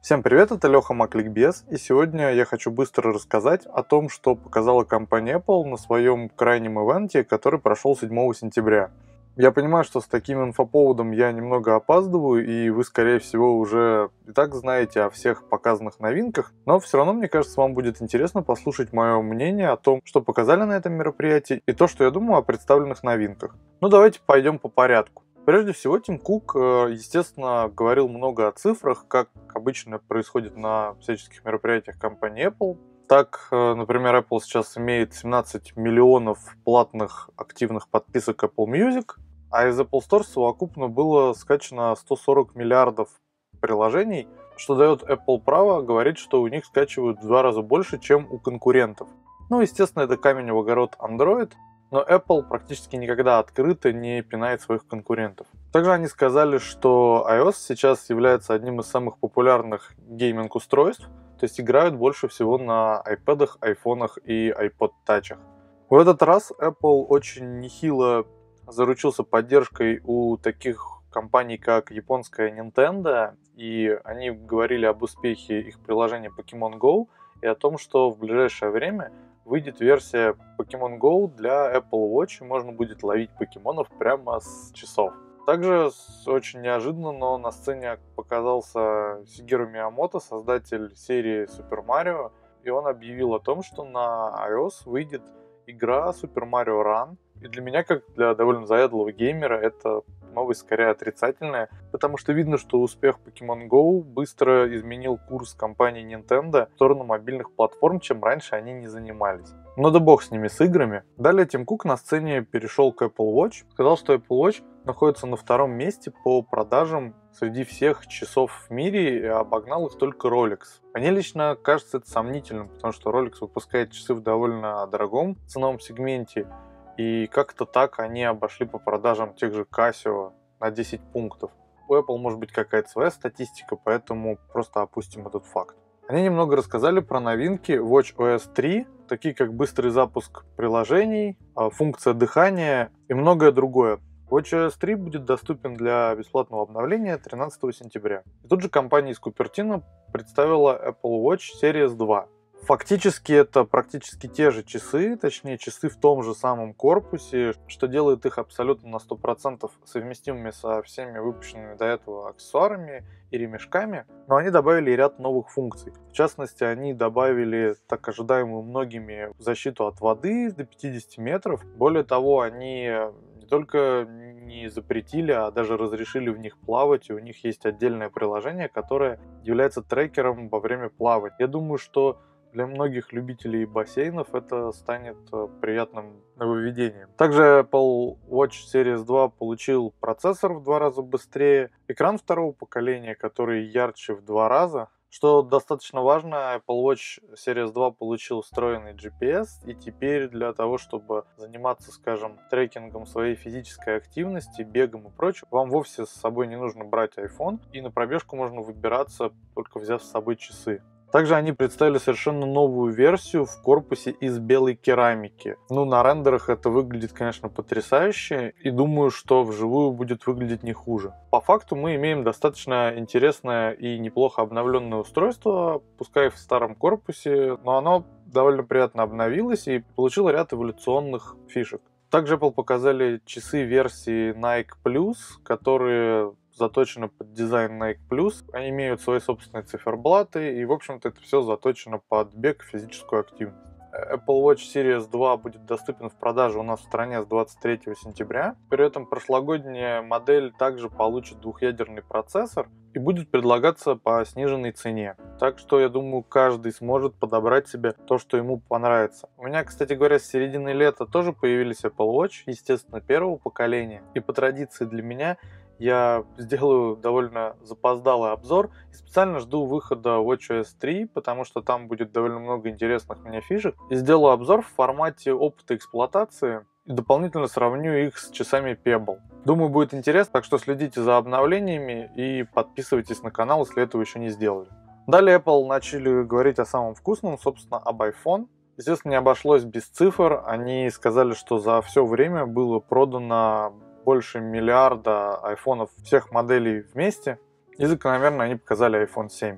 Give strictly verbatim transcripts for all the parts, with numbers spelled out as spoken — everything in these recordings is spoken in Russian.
Всем привет, это Леха Макликбез, и сегодня я хочу быстро рассказать о том, что показала компания Apple на своем крайнем ивенте, который прошел седьмого сентября. Я понимаю, что с таким инфоповодом я немного опаздываю, и вы, скорее всего, уже и так знаете о всех показанных новинках, но все равно, мне кажется, вам будет интересно послушать мое мнение о том, что показали на этом мероприятии, и то, что я думаю о представленных новинках. Ну, давайте пойдем по порядку. Прежде всего, Тим Кук, естественно, говорил много о цифрах, как обычно происходит на всяческих мероприятиях компании Apple. Так, например, Apple сейчас имеет семнадцать миллионов платных активных подписок Apple Music, а из Apple Store совокупно было скачано сто сорок миллиардов приложений, что дает Apple право говорить, что у них скачивают в два раза больше, чем у конкурентов. Ну, естественно, это камень в огород Android, но Apple практически никогда открыто не пинает своих конкурентов. Также они сказали, что iOS сейчас является одним из самых популярных гейминг-устройств, то есть играют больше всего на iPad, айфонах и iPod Touch. В этот раз Apple очень нехило заручился поддержкой у таких компаний, как японская Nintendo, и они говорили об успехе их приложения Pokemon Go и о том, что в ближайшее время выйдет версия Pokemon Go для Apple Watch, и можно будет ловить покемонов прямо с часов. Также очень неожиданно, но на сцене показался Сигеру Миямото, создатель серии Super Mario, и он объявил о том, что на iOS выйдет игра Super Mario Run. И для меня, как для довольно заядлого геймера, это новость скорее отрицательная, потому что видно, что успех Pokemon Go быстро изменил курс компании Nintendo в сторону мобильных платформ, чем раньше они не занимались. Но да бог с ними, с играми. Далее Тим Кук на сцене перешел к Apple Watch, сказал, что Apple Watch находится на втором месте по продажам среди всех часов в мире, и обогнал их только Rolex. Мне лично кажется это сомнительным, потому что Rolex выпускает часы в довольно дорогом ценовом сегменте, и как-то так они обошли по продажам тех же Casio на десять пунктов. У Apple может быть какая-то своя статистика, поэтому просто опустим этот факт. Они немного рассказали про новинки watchOS три, такие как быстрый запуск приложений, функция дыхания и многое другое. watchOS три будет доступен для бесплатного обновления тринадцатого сентября. И тут же компания из Купертино представила Apple Watch Series два. Фактически это практически те же часы, точнее часы в том же самом корпусе, что делает их абсолютно на сто процентов совместимыми со всеми выпущенными до этого аксессуарами и ремешками, но они добавили ряд новых функций. В частности, они добавили так ожидаемую многими защиту от воды до пятидесяти метров. Более того, они не только не запретили, а даже разрешили в них плавать, и у них есть отдельное приложение, которое является трекером во время плавания. Я думаю, что для многих любителей бассейнов это станет приятным нововведением. Также Apple Watch Series два получил процессор в два раза быстрее, экран второго поколения, который ярче в два раза. Что достаточно важно, Apple Watch Series два получил встроенный джи пи эс, и теперь для того, чтобы заниматься, скажем, трекингом своей физической активности, бегом и прочим, вам вовсе с собой не нужно брать iPhone, и на пробежку можно выбираться, только взяв с собой часы. Также они представили совершенно новую версию в корпусе из белой керамики. Ну, на рендерах это выглядит, конечно, потрясающе, и думаю, что вживую будет выглядеть не хуже. По факту мы имеем достаточно интересное и неплохо обновленное устройство, пускай в старом корпусе, но оно довольно приятно обновилось и получило ряд эволюционных фишек. Также Apple показали часы версии Nike Plus, которые заточены под дизайн Nike Plus. Они имеют свои собственные циферблаты, и, в общем-то, это все заточено под бег и физическую активность. Apple Watch Series два будет доступен в продаже у нас в стране с двадцать третьего сентября. При этом прошлогодняя модель также получит двухъядерный процессор и будет предлагаться по сниженной цене. Так что, я думаю, каждый сможет подобрать себе то, что ему понравится. У меня, кстати говоря, с середины лета тоже появились Apple Watch, естественно, первого поколения. И по традиции для меня я сделаю довольно запоздалый обзор и специально жду выхода watchOS три, потому что там будет довольно много интересных мне фишек. И сделаю обзор в формате опыта эксплуатации и дополнительно сравню их с часами Pebble. Думаю, будет интересно, так что следите за обновлениями и подписывайтесь на канал, если этого еще не сделали. Далее Apple начали говорить о самом вкусном, собственно, об iPhone. Естественно, не обошлось без цифр. Они сказали, что за все время было продано больше миллиарда айфонов всех моделей вместе. И закономерно они показали iPhone семь.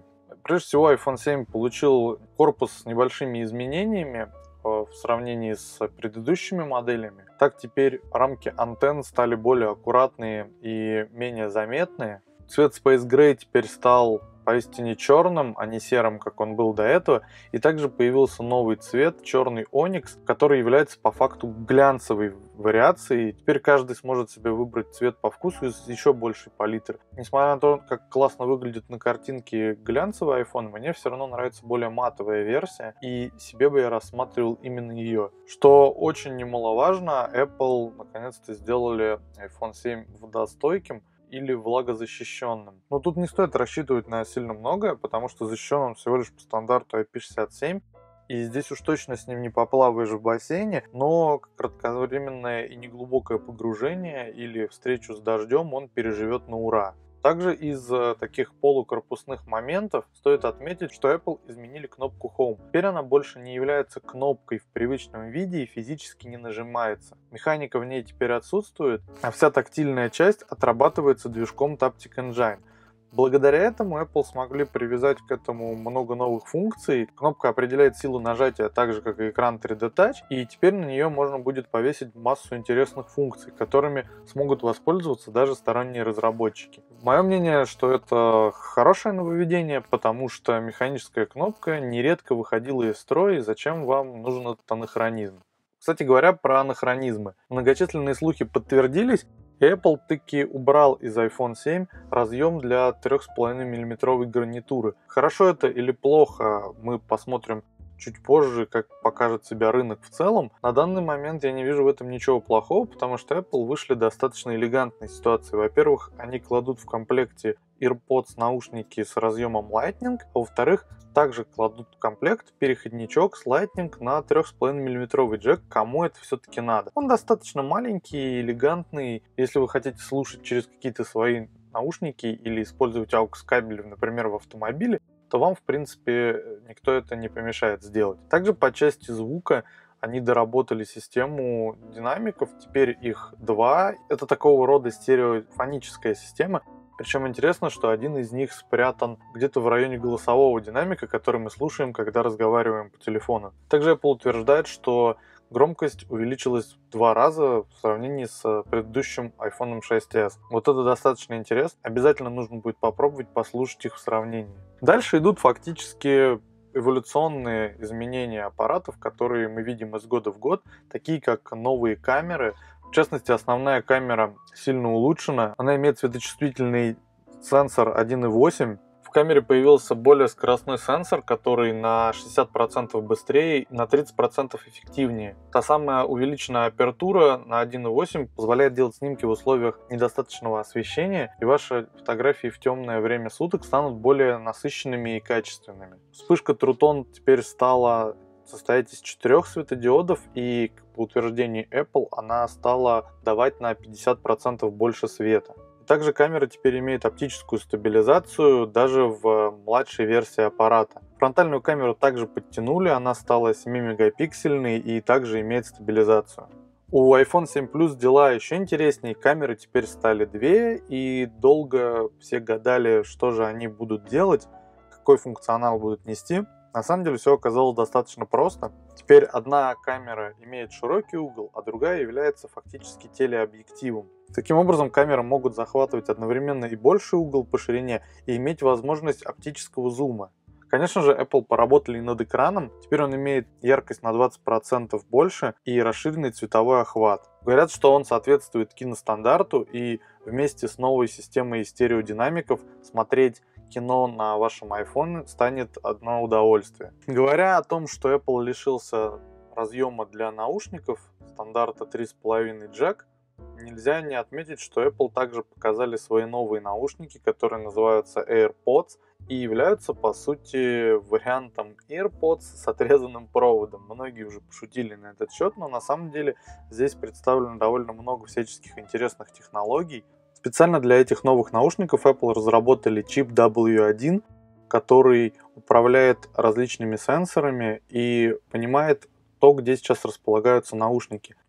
Прежде всего, iPhone семь получил корпус с небольшими изменениями в сравнении с предыдущими моделями. Так теперь рамки антенн стали более аккуратные и менее заметные. Цвет Space Gray теперь стал поистине черным, а не серым, как он был до этого. И также появился новый цвет, черный Onyx, который является по факту глянцевой вариацией. Теперь каждый сможет себе выбрать цвет по вкусу из еще большей палитры. Несмотря на то, как классно выглядит на картинке глянцевый iPhone, мне все равно нравится более матовая версия, и себе бы я рассматривал именно ее. Что очень немаловажно, Apple наконец-то сделали iPhone семь водостойким или влагозащищенным. Но тут не стоит рассчитывать на сильно многое, потому что защищен он всего лишь по стандарту ай пи шестьдесят семь. И здесь уж точно с ним не поплаваешь в бассейне, но кратковременное и неглубокое погружение или встречу с дождем он переживет на ура. Также из таких полукорпусных моментов стоит отметить, что Apple изменили кнопку Home. Теперь она больше не является кнопкой в привычном виде и физически не нажимается. Механика в ней теперь отсутствует, а вся тактильная часть отрабатывается движком Taptic Engine. Благодаря этому Apple смогли привязать к этому много новых функций. Кнопка определяет силу нажатия так же, как и экран три дэ Touch, и теперь на нее можно будет повесить массу интересных функций, которыми смогут воспользоваться даже сторонние разработчики. Мое мнение, что это хорошее нововведение, потому что механическая кнопка нередко выходила из строя, и зачем вам нужен этот анахронизм. Кстати говоря, про анахронизмы. Многочисленные слухи подтвердились, и Apple таки убрал из iPhone семь разъем для три с половиной миллиметровой гарнитуры. Хорошо это или плохо, мы посмотрим чуть позже, как покажет себя рынок в целом. На данный момент я не вижу в этом ничего плохого, потому что Apple вышли достаточно элегантной ситуации. Во-первых, они кладут в комплекте AirPods наушники с разъемом Lightning, а во-вторых, также кладут в комплект переходничок с Lightning на три с половиной миллиметровый джек, кому это все-таки надо. Он достаточно маленький, элегантный. Если вы хотите слушать через какие-то свои наушники или использовать эй ю экс кабель, например, в автомобиле, то вам, в принципе, никто это не помешает сделать. Также по части звука они доработали систему динамиков, теперь их два. Это такого рода стереофоническая система. Причем интересно, что один из них спрятан где-то в районе голосового динамика, который мы слушаем, когда разговариваем по телефону. Также Apple утверждает, что громкость увеличилась в два раза в сравнении с предыдущим iPhone шесть эс. Вот это достаточно интересно. Обязательно нужно будет попробовать послушать их в сравнении. Дальше идут фактически эволюционные изменения аппаратов, которые мы видим из года в год, такие как новые камеры. В частности, основная камера сильно улучшена. Она имеет светочувствительный сенсор один и восемь. В камере появился более скоростной сенсор, который на шестьдесят процентов быстрее и на тридцать процентов эффективнее. Та самая увеличенная апертура на один и восемь позволяет делать снимки в условиях недостаточного освещения, и ваши фотографии в темное время суток станут более насыщенными и качественными. Вспышка True Tone теперь стала состоять из четырех светодиодов, и по утверждению Apple она стала давать на пятьдесят процентов больше света. Также камера теперь имеет оптическую стабилизацию даже в младшей версии аппарата. Фронтальную камеру также подтянули, она стала семимегапиксельной и также имеет стабилизацию. У iPhone семь плюс дела еще интереснее, камеры теперь стали две, и долго все гадали, что же они будут делать, какой функционал будут нести. На самом деле все оказалось достаточно просто. Теперь одна камера имеет широкий угол, а другая является фактически телеобъективом. Таким образом, камеры могут захватывать одновременно и больший угол по ширине и иметь возможность оптического зума. Конечно же, Apple поработали над экраном, теперь он имеет яркость на двадцать процентов больше и расширенный цветовой охват. Говорят, что он соответствует киностандарту, и вместе с новой системой стереодинамиков смотреть кино на вашем iPhone станет одно удовольствие. Говоря о том, что Apple лишился разъема для наушников стандарта три с половиной джек, нельзя не отметить, что Apple также показали свои новые наушники, которые называются AirPods и являются по сути вариантом AirPods с отрезанным проводом. Многие уже пошутили на этот счет, но на самом деле здесь представлено довольно много всяческих интересных технологий. Специально для этих новых наушников Apple разработали чип дабл ю один, который управляет различными сенсорами и понимает то, где сейчас располагаются наушники.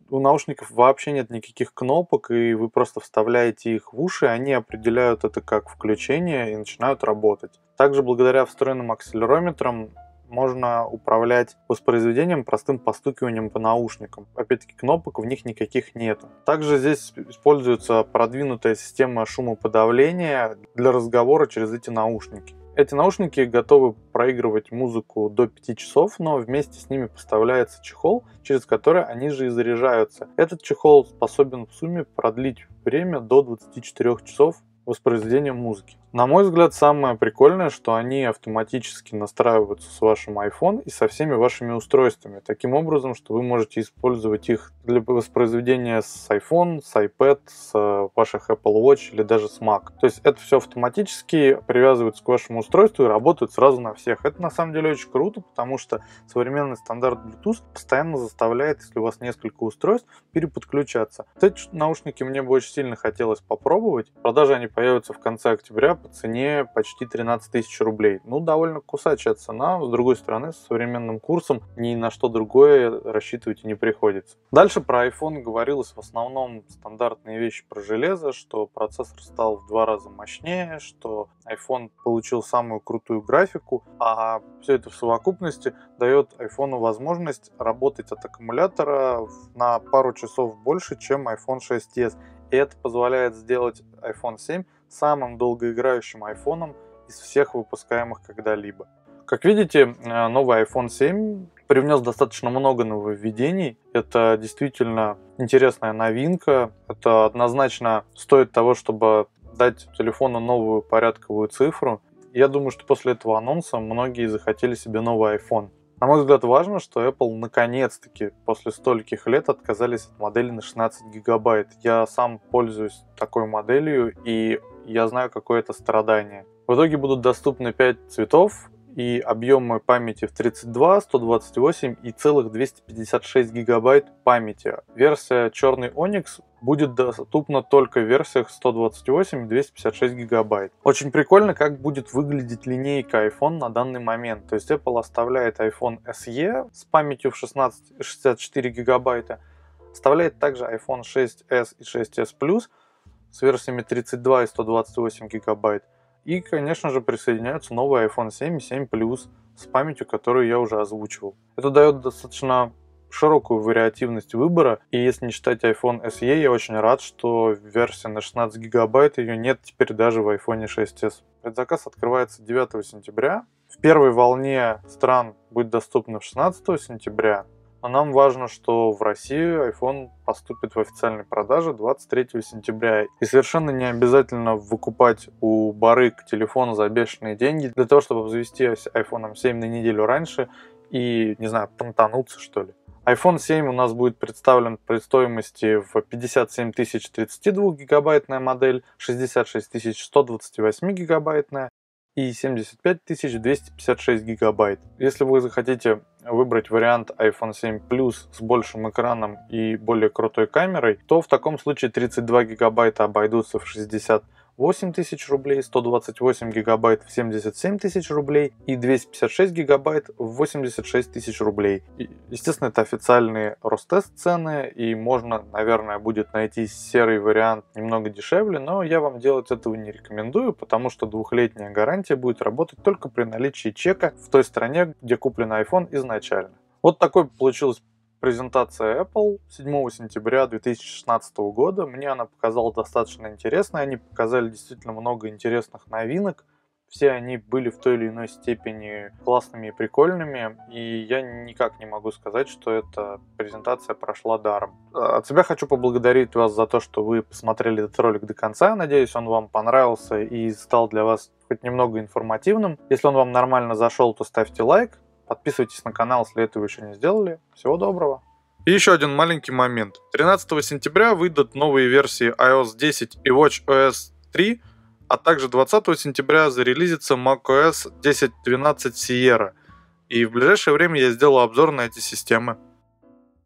У наушников вообще нет никаких кнопок, и вы просто вставляете их в уши, они определяют это как включение и начинают работать. Также благодаря встроенным акселерометрам можно управлять воспроизведением простым постукиванием по наушникам. Опять-таки, кнопок в них никаких нету. Также здесь используется продвинутая система шумоподавления для разговора через эти наушники. Эти наушники готовы проигрывать музыку до пяти часов, но вместе с ними поставляется чехол, через который они же и заряжаются. Этот чехол способен в сумме продлить время до двадцати четырёх часов воспроизведения музыки. На мой взгляд, самое прикольное, что они автоматически настраиваются с вашим iPhone и со всеми вашими устройствами, таким образом, что вы можете использовать их для воспроизведения с iPhone, с iPad, с ваших Apple Watch или даже с Mac. То есть это все автоматически привязывается к вашему устройству и работает сразу на всех. Это на самом деле очень круто, потому что современный стандарт Bluetooth постоянно заставляет, если у вас несколько устройств, переподключаться. Эти наушники мне бы очень сильно хотелось попробовать. В продаже они появятся в конце октября по цене почти тринадцать тысяч рублей. Ну, довольно кусачая цена. С другой стороны, с современным курсом ни на что другое рассчитывать и не приходится. Дальше про iPhone говорилось в основном стандартные вещи про железо, что процессор стал в два раза мощнее, что iPhone получил самую крутую графику, а все это в совокупности дает iPhone возможность работать от аккумулятора на пару часов больше, чем iPhone шесть эс. И это позволяет сделать iPhone семь самым долгоиграющим айфоном из всех выпускаемых когда-либо. Как видите, новый iPhone семь привнес достаточно много нововведений. Это действительно интересная новинка. Это однозначно стоит того, чтобы дать телефону новую порядковую цифру. Я думаю, что после этого анонса многие захотели себе новый iPhone. На мой взгляд, важно, что Apple наконец-таки после стольких лет отказались от модели на шестнадцать гигабайт. Я сам пользуюсь такой моделью, и я знаю, какое это страдание. В итоге будут доступны пять цветов и объемы памяти в тридцать два, сто двадцать восемь и целых двести пятьдесят шесть гигабайт памяти. Версия черный Onyx будет доступна только в версиях сто двадцать восемь и двести пятьдесят шесть гигабайт. Очень прикольно, как будет выглядеть линейка iPhone на данный момент. То есть Apple оставляет iPhone эс и с памятью в шестнадцать и шестьдесят четыре гигабайта, оставляет также iPhone шесть эс и шесть эс Plus с версиями тридцать два и сто двадцать восемь гигабайт. И, конечно же, присоединяются новые iPhone семь и семь Plus с памятью, которую я уже озвучивал. Это дает достаточно широкую вариативность выбора, и если не считать iPhone эс и, я очень рад, что версия на шестнадцать гигабайт, ее нет теперь даже в iPhone шесть эс. Предзаказ открывается девятого сентября. В первой волне стран будет доступно шестнадцатого сентября, но нам важно, что в России iPhone поступит в официальной продаже двадцать третьего сентября. И совершенно не обязательно выкупать у барыг телефон за бешеные деньги для того, чтобы обзавестись iPhone семь на неделю раньше и, не знаю, понтануться, что ли. iPhone семь у нас будет представлен при стоимости в пятьдесят семь тысяч тридцать два гигабайтная модель, шестьдесят шесть тысяч сто двадцать восемь гигабайтная и семьдесят пять тысяч двести пятьдесят шесть гигабайт. Если вы захотите выбрать вариант iPhone семь Plus с большим экраном и более крутой камерой, то в таком случае тридцать два гигабайта обойдутся в шестьдесят восемь тысяч рублей, сто двадцать восемь гигабайт в семьдесят семь тысяч рублей и двести пятьдесят шесть гигабайт в восемьдесят шесть тысяч рублей. И, естественно, это официальные Ростест цены, и можно, наверное, будет найти серый вариант немного дешевле, но я вам делать этого не рекомендую, потому что двухлетняя гарантия будет работать только при наличии чека в той стране, где куплен iPhone изначально. Вот такой получилась презентация Apple седьмого сентября две тысячи шестнадцатого года. Мне она показалась достаточно интересной. Они показали действительно много интересных новинок. Все они были в той или иной степени классными и прикольными. И я никак не могу сказать, что эта презентация прошла даром. От себя хочу поблагодарить вас за то, что вы посмотрели этот ролик до конца. Надеюсь, он вам понравился и стал для вас хоть немного информативным. Если он вам нормально зашел, то ставьте лайк. Подписывайтесь на канал, если этого еще не сделали. Всего доброго. И еще один маленький момент. тринадцатого сентября выйдут новые версии ай о эс десять и watchOS три, а также двадцатого сентября зарелизится macOS десять точка двенадцать Sierra. И в ближайшее время я сделаю обзор на эти системы.